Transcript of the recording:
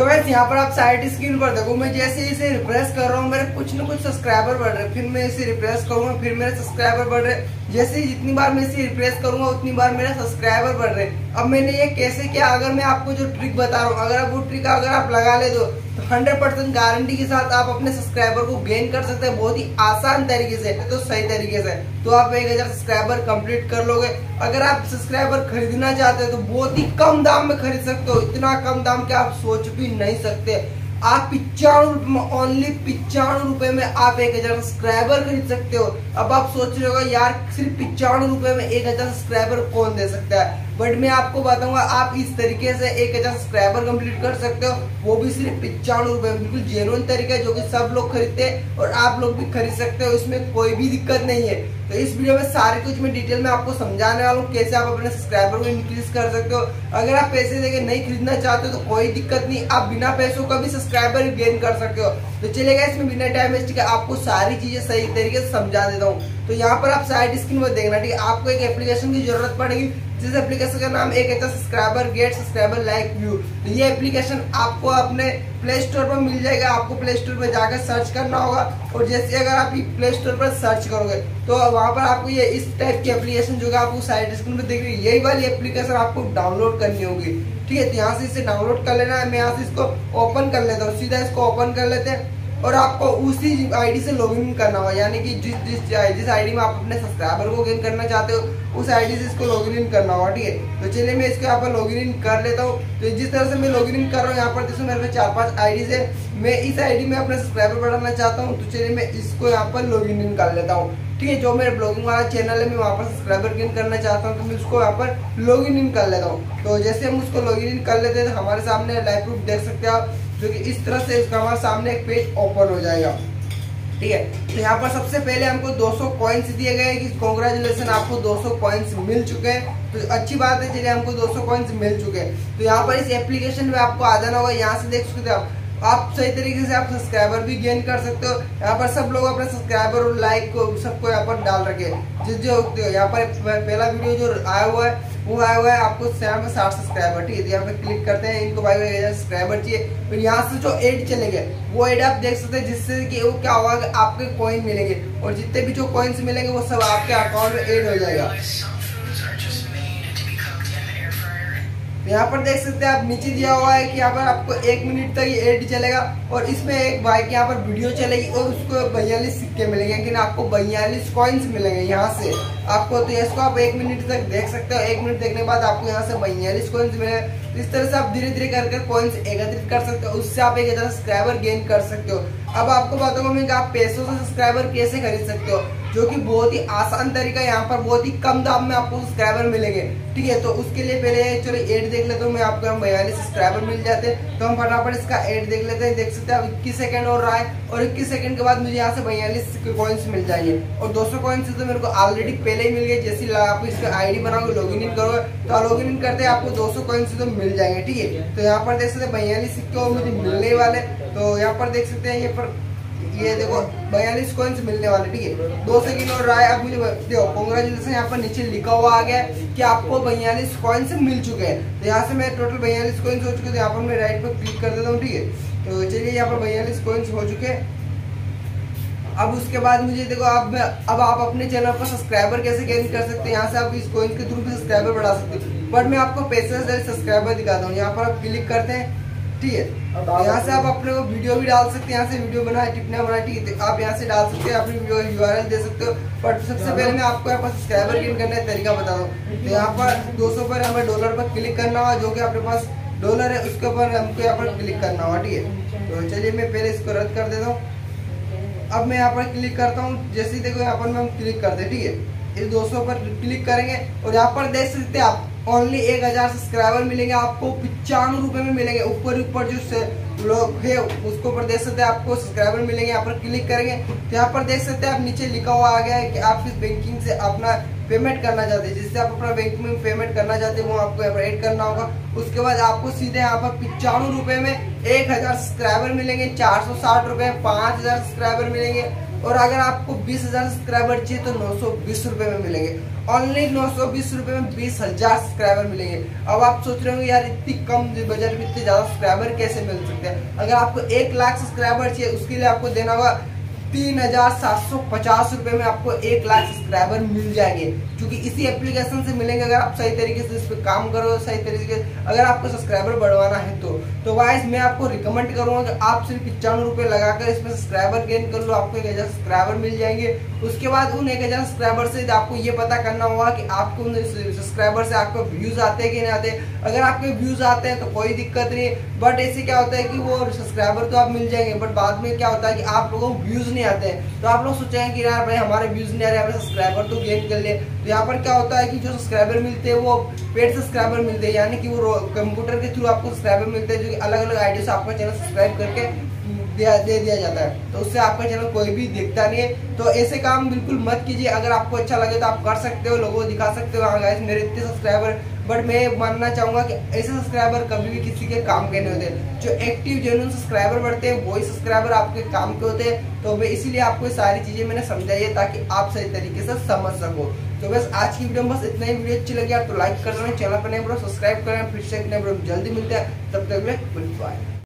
तो वैसे यहाँ पर आप साइड स्क्रीन पर देखो, मैं जैसे इसे रिफ्रेश कर रहा हूँ मेरे कुछ न कुछ सब्सक्राइबर बढ़ रहे हैं, फिर मैं इसे रिफ्रेश करूंगा फिर मेरे सब्सक्राइबर बढ़ रहे हैं। जैसे जितनी बार मैं इसे रिफ्रेश करूंगा उतनी बार मेरे सब्सक्राइबर बढ़ रहे हैं। अब मैंने ये कैसे किया, अगर मैं आपको जो ट्रिक बता रहा हूँ, अगर आप वो ट्रिक अगर आप लगा ले दो तो 100% गारंटी के साथ आप अपने सब्सक्राइबर को गेन कर सकते हैं, बहुत ही आसान तरीके से, तो सही तरीके से। तो आप 1000 सब्सक्राइबर कंप्लीट कर लोगे। अगर आप सब्सक्राइबर खरीदना चाहते हैं तो बहुत ही कम दाम में खरीद सकते हो, इतना कम दाम कि आप सोच भी नहीं सकते। आप 95 में, ओनली 95 रुपए में आप 1000 सब्सक्राइबर खरीद सकते हो। अब आप सोच रहे हो यार सिर्फ 95 रुपए में 1000 सब्सक्राइबर कौन दे सकता है, बट मैं आपको बताऊंगा आप इस तरीके से 1000 सब्सक्राइबर कंप्लीट कर सकते हो, वो भी सिर्फ 95 रुपए में। बिल्कुल जेन्युइन तरीका है जो कि सब लोग खरीदते हैं और आप लोग भी खरीद सकते हो, इसमें कोई भी दिक्कत नहीं है। तो इस वीडियो में सारे कुछ मैं डिटेल में आपको समझाने वाला हूँ कैसे आप अपने सब्सक्राइबर को इंक्रीज कर सकते हो। अगर आप पैसे देके नहीं खरीदना चाहते हो तो कोई दिक्कत नहीं, आप बिना पैसों का भी सब्सक्राइबर गेन कर सकते हो। तो चलेगा इसमें बिना टाइम वेस्ट के आपको सारी चीजें सही तरीके से समझा देता हूँ। तो यहाँ पर आप साइड स्क्रीन पर देखना, ठीक है। आपको एक एप्लीकेशन की जरूरत पड़ेगी जिस एप्लीकेशन का नाम एक subscriber get subscriber like view. तो ये एप्लीकेशन आपको अपने प्ले स्टोर पर मिल जाएगा, आपको प्ले स्टोर पर जाकर सर्च करना होगा। और जैसे अगर आप प्ले स्टोर पर सर्च करोगे तो वहां पर आपको ये इस टाइप की एप्लीकेशन जो आपको साइड स्क्रीन पर दिख रही है, यही वाली एप्लीकेशन आपको डाउनलोड करनी होगी, ठीक है। तो यहाँ से इसे डाउनलोड कर लेना है। मैं यहाँ से इसको ओपन कर लेता हूँ, सीधा इसको ओपन कर लेते हैं और आपको उसी आईडी से लॉगिन करना होगा, यानी कि जिस आईडी में आप अपने सब्सक्राइबर को गेन करना चाहते हो उस आईडी से इसको लॉगिन इन करना होगा, ठीक है। तो चलिए मैं इसको यहाँ पर लॉगिन इन कर लेता हूँ। तो जिस तरह से मैं लॉगिन इन कर रहा हूँ यहाँ पर देखो मेरे पे 4-5 आईडी है, मैं इस आईडी में अपने सब्सक्राइबर बढ़ाना चाहता हूँ। तो चलिए मैं इसको यहाँ पर लॉगिन इन कर लेता हूँ, ठीक है। जो मेरे ब्लॉगिंग वाला चैनल है मैं वहाँ पर सब्सक्राइबर गेन करना चाहता हूँ तो मैं उसको यहाँ पर लॉगिन इन कर लेता हूँ। तो जैसे हम उसको लॉगिन इन कर लेते हैं तो हमारे सामने लाइव प्रूफ देख सकते हैं आप, जो कि इस तरह से इसका हमारे सामने एक पेज ओपन हो जाएगा, ठीक है। तो यहाँ पर सबसे पहले हमको 200 कॉइन्स दिए गए कि कांग्रेचुलेशन आपको 200 कॉइन्स मिल चुके हैं। तो अच्छी बात है, चलिए हमको 200 कॉइन्स मिल चुके हैं। तो यहाँ पर इस एप्लीकेशन में आपको आ जाना होगा, यहाँ से देख सकते हो आप सही तरीके से आप सब्सक्राइबर भी गेन कर सकते हो। यहाँ पर सब लोग अपने सब्सक्राइबर और लाइक को सबको यहाँ पर डाल रखे हैं। जो यहाँ पर पहला वीडियो जो आया हुआ है वो आया हुआ है आपको 60 सब्सक्राइबर, ठीक है। तो यहाँ पे क्लिक करते हैं, इनको भाई 1000 सब्सक्राइबर चाहिए। फिर यहाँ से जो एड चलेंगे वो एड आप देख सकते हैं, जिससे कि वो क्या होगा आपके कॉइन मिलेंगे और जितने भी जो कॉइन्स मिलेंगे वो सब आपके अकाउंट में एड हो जाएगा। यहाँ पर देख सकते हैं आप नीचे दिया हुआ है कि यहाँ पर आपको 1 मिनट तक ये एड चलेगा और इसमें एक भाई की यहाँ पर वीडियो चलेगी और उसको 42 सिक्के मिलेंगे, लेकिन आपको 42 कॉइन्स मिलेंगे यहाँ से आपको। तो इसको आप 1 मिनट तक देख सकते हो, 1 मिनट देखने के बाद आपको यहाँ से 42 कॉइन्स मिलेंगे। इस तरह से आप धीरे धीरे करके कॉइन्स एकत्रित कर सकते हो, उससे आप 1000 सब्सक्राइबर गेन कर सकते हो। अब आपको बताऊंगा मैं कि आप पैसों से सब्सक्राइबर कैसे खरीद सकते हो, जो कि बहुत ही आसान तरीका है। यहाँ पर बहुत ही कम दाम में आपको सब्सक्राइबर मिलेंगे, ठीक है। तो उसके लिए पहले चलो एड देख लेते हूँ मैं, आपको 42 सब्सक्राइबर मिल जाते हैं। तो हम फटाफट इसका एड देख लेते हैं। देख सकते हैं अब 21 सेकंड और रहा है और 21 सेकंड के बाद मुझे यहाँ से 42 कॉइन्स मिल जाएंगे और 200 कॉइन्स तो मेरे को ऑलरेडी पहले ही मिल गए। जैसे आप इस पर आईडी बनाओगे लॉगिन इन करोगे तो लॉगिन इन करते आपको 200 कॉइन्स तो मिल जाएंगे, ठीक है। तो यहाँ पर देख सकते हैं 42 सिक्के मुझे मिलने वाले। तो यहाँ पर देख सकते हैं ये देखो 42 कॉइन्स मिलने वाले, ठीक है। 2 सेकंड और रहा है। अब मुझे देखो कांग्रेचुलेशन यहाँ पर नीचे लिखा हुआ आ गया कि आपको 42 कॉइन्स मिल चुके हैं। तो यहाँ से मैं टोटल 42 कॉइन्स हो चुके हैं। तो यहाँ पर मैं राइट पर क्लिक कर देता हूँ, ठीक है। तो चलिए यहाँ पर 42 कॉइन्स हो चुके हैं। अब उसके बाद मुझे देखो अब आप अपने चैनल पर सब्सक्राइबर कैसे गेन कर सकते हैं। यहाँ से आप इस कॉइन्स के थ्रू भी सब्सक्राइबर बढ़ा सकते हो, बट मैं आपको पैसे से सब्सक्राइबर दिखाता हूँ। यहाँ पर आप क्लिक करते हैं, ठीक है। यहाँ से आप अपने को वीडियो भी डाल सकते हैं, यहाँ से वीडियो बनाए टिप्पणियां बनाए, ठीक है। आप यहाँ से डाल सकते हैं, अपनी वीडियो URL दे सकते हो। बट सबसे पहले मैं आपको यहाँ पर सब्सक्राइबर गेन करने का तरीका बता दूँ। तो यहाँ पर 200 पर हमें डॉलर पर क्लिक करना होगा, जो कि अपने पास डॉलर है उसके ऊपर हमको यहाँ पर क्लिक करना होगा, ठीक है। तो चलिए मैं पहले इसको रद्द कर देता हूँ। अब मैं यहाँ पर क्लिक करता हूँ, जैसे देखो यहाँ पर हम क्लिक करते हैं, ठीक है। इस 200 पर क्लिक करेंगे और यहाँ पर देख सकते हैं आप ओनली 1000 सब्सक्राइबर मिलेंगे, आपको 95 रुपए में मिलेंगे। ऊपर जो लोग है उसको ऊपर देख सकते हैं आपको सब्सक्राइबर मिलेंगे। यहाँ पर क्लिक करेंगे तो यहाँ पर देख सकते हैं आप नीचे लिखा हुआ आ गया है कि आप किस बैंकिंग से अपना पेमेंट करना चाहते हैं, जिससे आप अपना बैंक में पेमेंट करना चाहते हैं वो आपको यहाँ पर ऐड करना होगा। उसके बाद आपको सीधे यहाँ पर 95 रुपए में 1000 सब्सक्राइबर मिलेंगे, 460 रुपए 5000 सब्सक्राइबर मिलेंगे और अगर आपको 20,000 सब्सक्राइबर चाहिए तो 920 रुपए में मिलेंगे। ऑनलाइन 920 रुपए में 20,000 सब्सक्राइबर मिलेंगे। अब आप सोच रहे हो यार इतनी कम बजट में इतने ज्यादा सब्सक्राइबर कैसे मिल सकते हैं। अगर आपको 1 लाख सब्सक्राइबर चाहिए उसके लिए आपको देना होगा 3,750 रुपए में आपको 1 लाख सब्सक्राइबर मिल जाएंगे, क्योंकि इसी एप्लीकेशन से मिलेंगे अगर आप सही तरीके से इस पे काम करो, सही तरीके से अगर आपको सब्सक्राइबर बढ़वाना है तो गाइस मैं आपको रिकमेंड करूंगा कि आप सिर्फ 95 रुपए लगाकर इसमें सब्सक्राइबर गेन कर लो, आपको 1,000 सब्सक्राइबर मिल जाएंगे। उसके बाद उन 1,000 सब्सक्राइबर से आपको ये पता करना होगा कि आपको उन सब्सक्राइबर से आपको व्यूज आते हैं कि नहीं आते। अगर आपके व्यूज आते हैं तो कोई दिक्कत नहीं, बट ऐसे क्या होता है कि वो सब्सक्राइबर तो आप मिल जाएंगे, बट बाद में क्या होता है कि आप लोगों को व्यूज नहीं आते हैं। तो आप लोग सोचेंगे कि यार भाई हमारे व्यूज नहीं आ रहे, हमें सब्सक्राइबर तो गेन कर ले। तो यहाँ पर क्या होता है कि जो सब्सक्राइबर मिलते हैं वो पेड सब्सक्राइबर मिलते हैं, यानी कि वो कंप्यूटर के थ्रू आपको सब्सक्राइबर मिलते हैं, जो कि अलग अलग आईडी से आपका चैनल सब्सक्राइब करके दे दिया जाता है। तो उससे आपका चैनल कोई भी देखता नहीं है। तो ऐसे काम बिल्कुल मत कीजिए। अगर आपको अच्छा लगे तो आप कर सकते हो, लोगों को दिखा सकते हो हाँ गाइस मेरे इतने सब्सक्राइबर, बट मैं मानना चाहूंगा कि ऐसे सब्सक्राइबर कभी भी किसी के काम के नहीं होते। जो एक्टिव जेन्युइन सब्सक्राइबर बढ़ते हैं वही सब्सक्राइबर आपके काम के होते हैं। तो मैं इसीलिए आपको सारी चीजें मैंने समझाई है ताकि आप सही तरीके से समझ सको। तो बस आज की वीडियो में बस इतना ही। वीडियो अच्छी लगी आप तो लाइक कर देना, चैनल पर नए ब्रो सब्सक्राइब करना, फिर से एक नए वीडियो में जल्दी मिलते हैं, तब तक गुड बाय।